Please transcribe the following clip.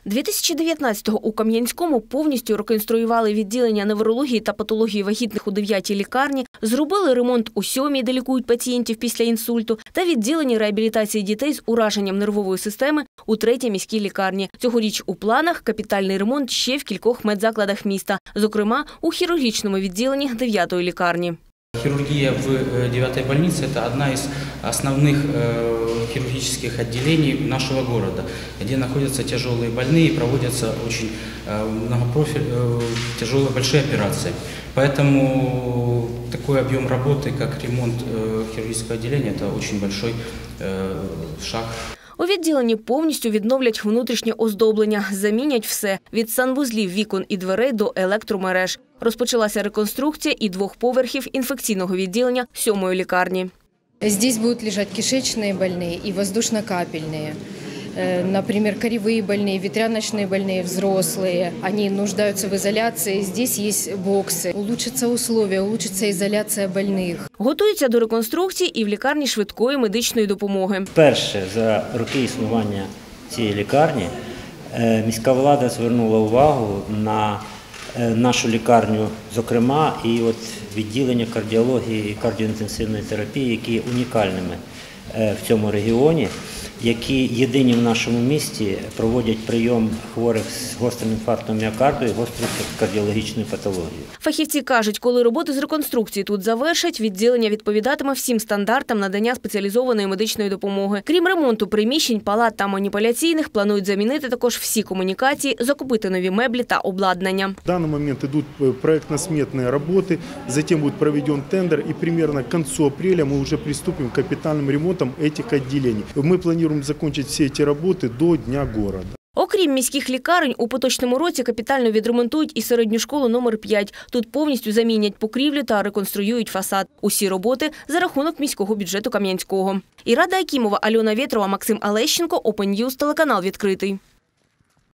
2019-го у Кам'янському повністю реконструювали відділення неврології та патології вагітних у 9-й лікарні, зробили ремонт у 7-й, де лікують пацієнтів після інсульту, та відділенні реабілітації дітей з ураженням нервової системи у 3-й міській лікарні. Цьогоріч у планах капітальний ремонт ще в кількох медзакладах міста, зокрема у хірургічному відділенні 9-ї лікарні. Хирургия в 9-й больнице – это одна из основных хирургических отделений нашего города, где находятся тяжелые больные и проводятся очень тяжелые большие операции. Поэтому такой объем работы, как ремонт хирургического отделения – это очень большой шаг. У відділенні повністю відновлять внутрішнє оздоблення, замінять все – від санвузлів, вікон і дверей до електромереж. Розпочалася реконструкція і 2 поверхів інфекційного відділення 7-ї лікарні. Здесь будут лежать кишечные больные и воздушно-капельные. Например, коревые больные, ветряночные больные, взрослые. Они нуждаются в изоляции. Здесь есть боксы. Улучшатся условия, улучшится изоляция больных. Готуються до реконструкції і в лікарні швидкої медичної допомоги. Вперше за роки існування цієї лікарні міська влада звернула увагу на нашу лікарню, зокрема, і відділення кардіології і кардіоінтенсивної терапії, які є унікальними в цьому регіоні, які єдині в нашому місті проводять прийом хворих з гострим інфарктом міокарду і гострою кардіологічною патологією. Фахівці кажуть, коли роботи з реконструкції тут завершать, відділення відповідатиме всім стандартам надання спеціалізованої медичної допомоги. Крім ремонту приміщень, палат та маніпуляційних, планують замінити також всі комунікації, закупити нові меблі та обладнання. В даний момент йдуть проєктно-сметні роботи, затем буде проведен тендер і примерно к концу апреля ми вже приступимо к капітальним ремонтам цих відділень. Ми плануємо закончить всі ці роботи до Дня города. Окрім міських лікарень, у поточному році капітально відремонтують і середню школу номер 5. Тут повністю замінять покрівлю та реконструюють фасад. Усі роботи за рахунок міського бюджету Кам'янського. Ірада Акімова, Альона Вєтрова, Максим Алещенко, Open News, телеканал «Відкритий».